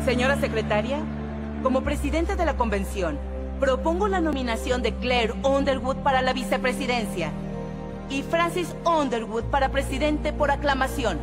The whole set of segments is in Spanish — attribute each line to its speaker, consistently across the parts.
Speaker 1: Señora secretaria, como presidente de la convención, propongo la nominación de Claire Underwood para la vicepresidencia y Francis Underwood para presidente por aclamación.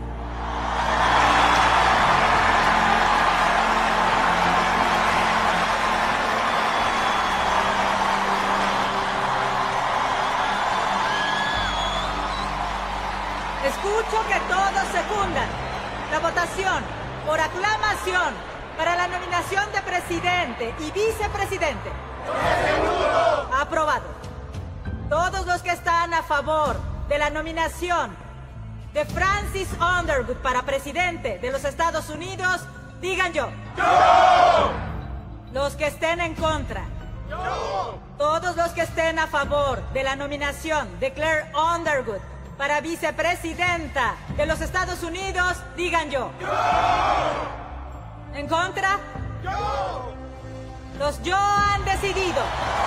Speaker 2: Escucho que todos secundan la votación por aclamación para la nominación de presidente y vicepresidente. Aprobado. Todos los que están a favor de la nominación de Francis Underwood para presidente de los Estados Unidos, digan yo. ¡Yo! Los que estén en contra. ¡Yo! Todos los que estén a favor de la nominación de Claire Underwood para vicepresidenta de los Estados Unidos, digan yo. ¡Yo! ¿En contra? ¡Yo! Los yo han decidido.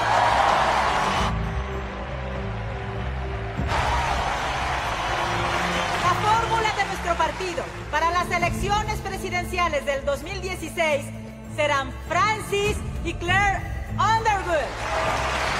Speaker 2: La fórmula de nuestro partido para las elecciones presidenciales del 2016 serán Francis y Claire Underwood.